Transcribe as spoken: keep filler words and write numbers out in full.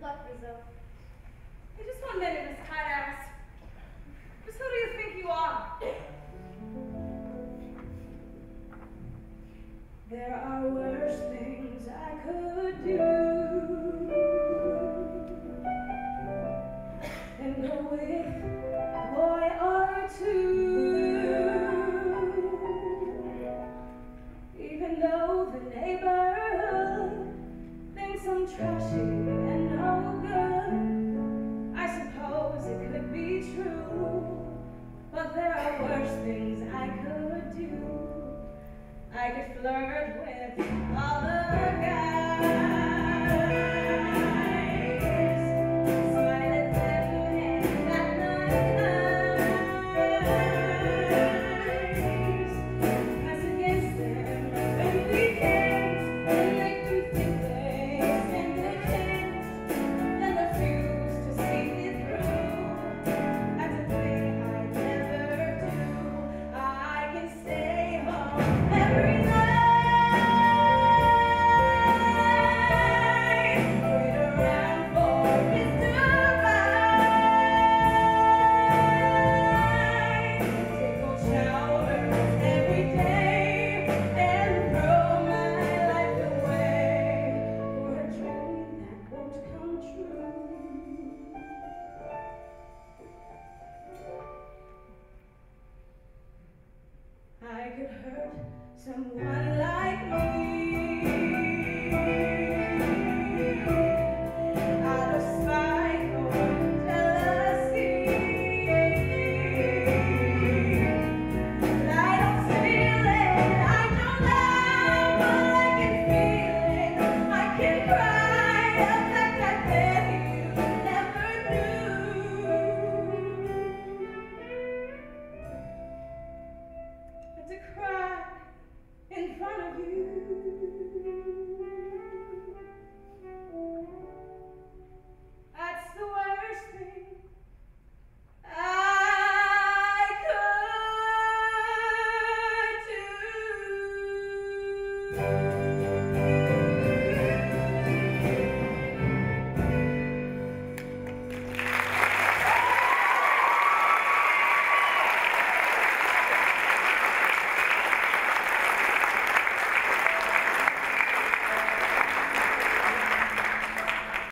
What, Rizzo? Hey, just one minute, Miss Tight Ass. Just who do you think you are? There are worse things I could do than go with a boy or two. Even though the neighborhood thinks I'm trashy and no good, I suppose it could be true. But there are worse things I could do. I could flirt with other guys, smile at them and at night, press against them when weekends, and make them think they stand a chance, then refuse to see it through. That's a thing I'd never do. I can stay home every night. Wait around for Mister Right. Take cold showers every day and throw my life away for a dream that won't come true. I could hurt someone